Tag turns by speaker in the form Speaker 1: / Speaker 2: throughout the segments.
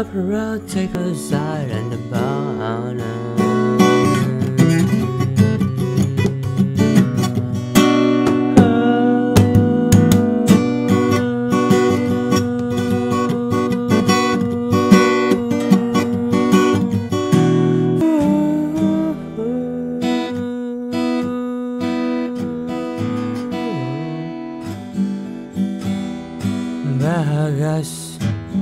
Speaker 1: proud, take a silent banana. Bagas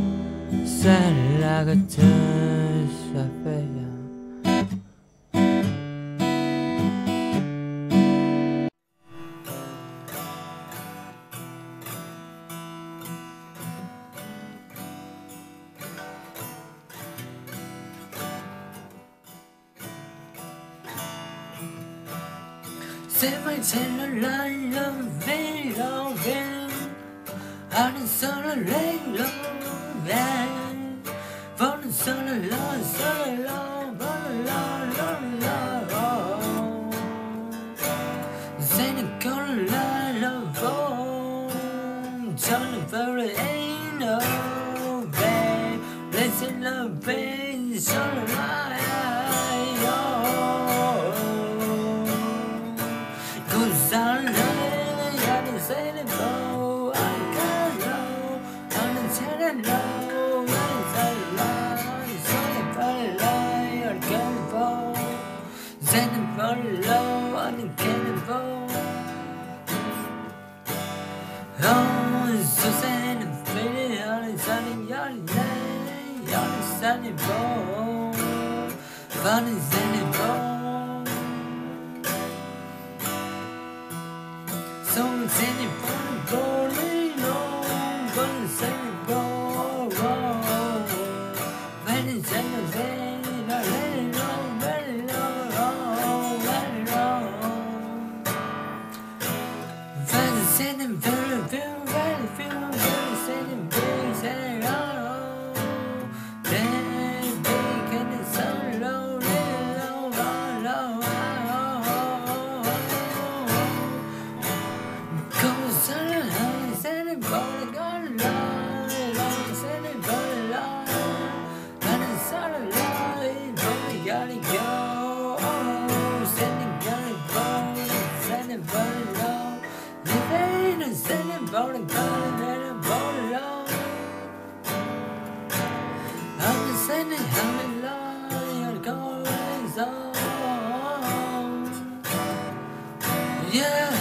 Speaker 1: la gattesa fea. Se mai c'è la vero I'm solo late, falling solo low, Say the color light of home, turn very ain't no babe. Listen to pain, solo light, cause I love, I don't say the bow, Oh, so sad and faded, all is sunny, all is sunny, fun is sunny, so it's in it for the glory, no, fun is sunny, when it's in the vein, I let it go, let it go, let it go. Fun is in the very yeah.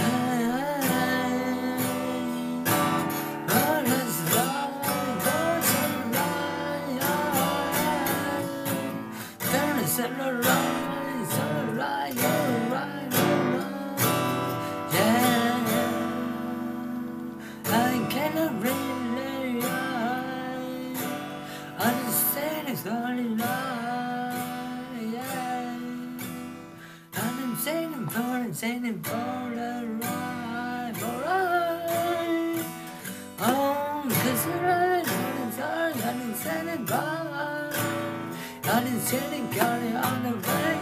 Speaker 1: I cannot really understand it's only lie, yeah. I'm saying for the right, oh, cause you're right, I'm saying by, I'm saying got it on the way.